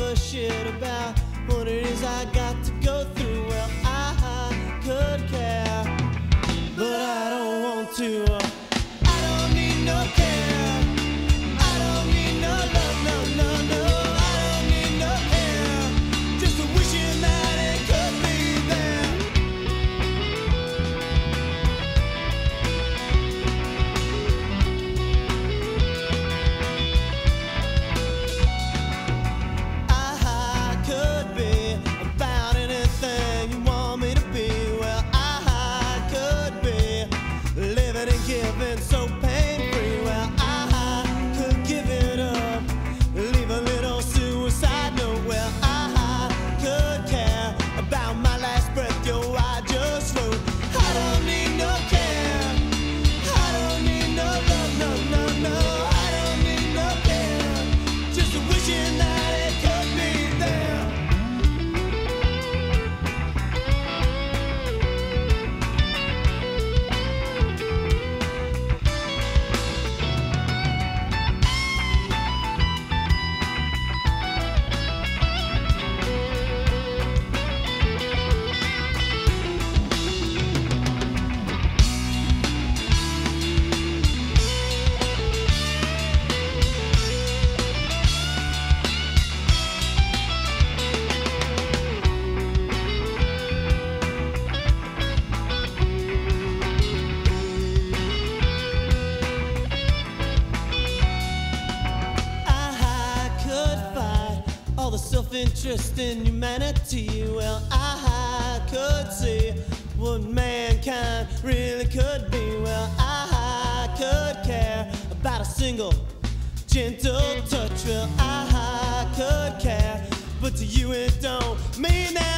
a shit about what it is I got to go through. Well, I could care, but I don't want to. I don't need no care. I don't need no love, no, no, no. I don't need no care. Just a wishing that it could be there. I could be about anything you want me to be. Well, I could be living and giving so pain-free. Well, I could give it up, leave a little suicide note. Well, I could care about my last breath, yo, I just wrote. I don't need no care. I don't need no love, no, no, no. I don't need no care. Just wishing that it could be there. I could fight all the self-interest in humanity. Well, I could see what mankind really could be. Well, I could care about a single gentle touch. Well, I could care, but to you it don't mean that.